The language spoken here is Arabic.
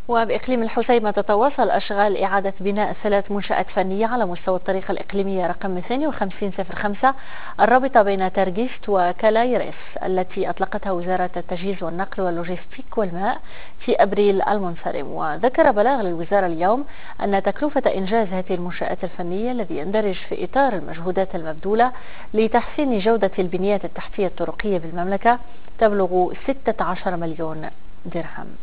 وبإقليم الحسيمة تتواصل أشغال إعادة بناء 3 منشآت فنية على مستوى الطريق الإقليمية رقم 5205 الرابطة بين ترجست وكالايريس، التي أطلقتها وزارة التجهيز والنقل واللوجستيك والماء في أبريل المنصرم. وذكر بلاغ للوزارة اليوم أن تكلفة إنجاز هذه المنشآت الفنية، الذي يندرج في إطار المجهودات المبذولة لتحسين جودة البنيات التحتية الطرقية بالمملكة، تبلغ 16 مليون درهم.